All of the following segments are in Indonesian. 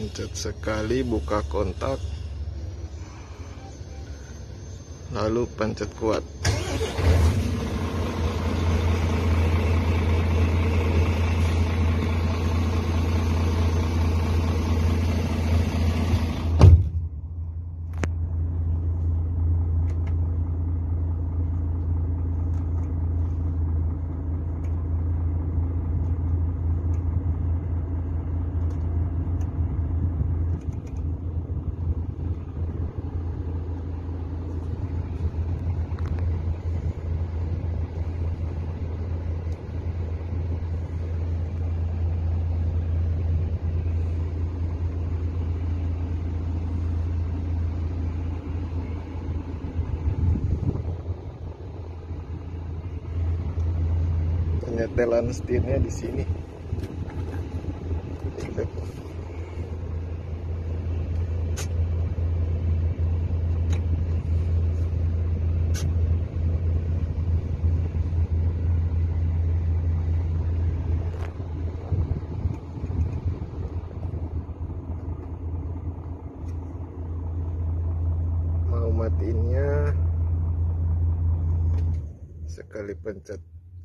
Pencet sekali, buka kontak, lalu pencet kuat. Penyetelan setirnya di sini. Mau matiinnya sekali pencet.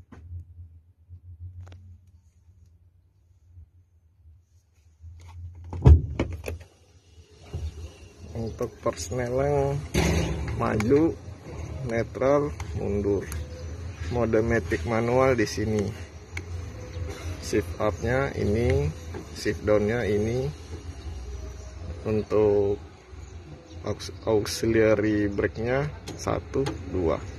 Untuk persneling maju, netral, mundur. Mode matic manual di sini. Shift up-nya ini, shift down-nya ini. Untuk auxiliary brake-nya 1, 2.